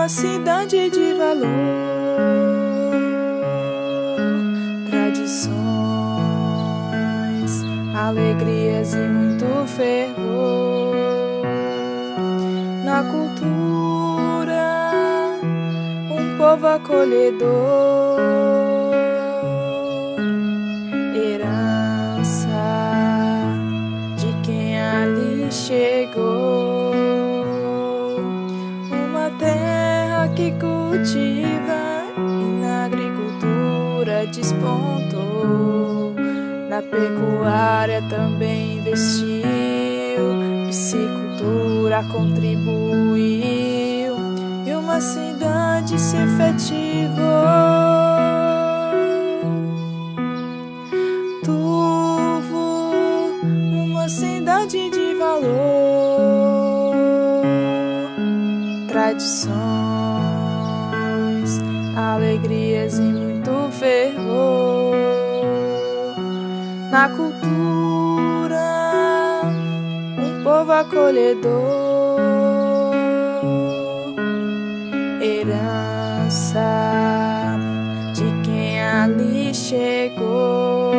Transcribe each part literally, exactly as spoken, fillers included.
uma cidade de valor, tradições, alegrias e muito fervor. Na cultura, um povo acolhedor, herança de quem ali chegou. Uma terra que cultiva e na agricultura despontou, na pecuária também investiu, piscicultura contribuiu e uma cidade se efetivou. Turvo, uma cidade de valor, tradições, alegrias e muito fervor. Na cultura, um povo acolhedor, herança de quem ali chegou.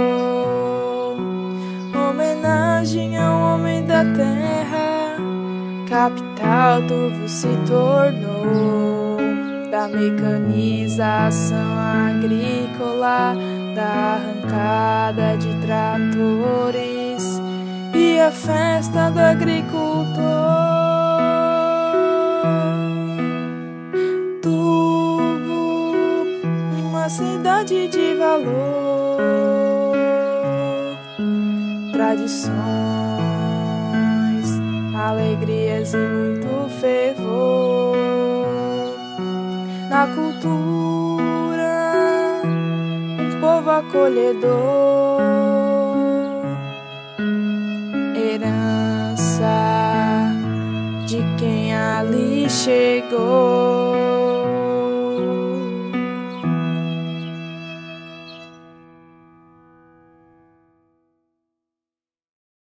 Homenagem ao homem da terra, capital Turvo se tornou, da mecanização agrícola, da arrancada de tratores e a festa do agricultor. Turvo, uma cidade de valor, tradições, alegrias e muito fervor. Na cultura, um povo acolhedor, herança de quem ali chegou.